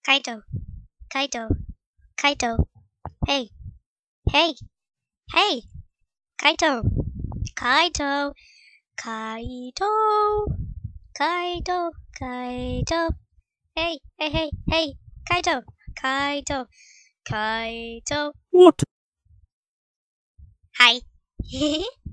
Kaito, Kaito, Kaito. Hey, hey, hey, Kaito, Kaito, Kaito, Kaito, Kaito. Hey, hey, hey, hey, Kaito, Kaito, Kaito. What? Hi.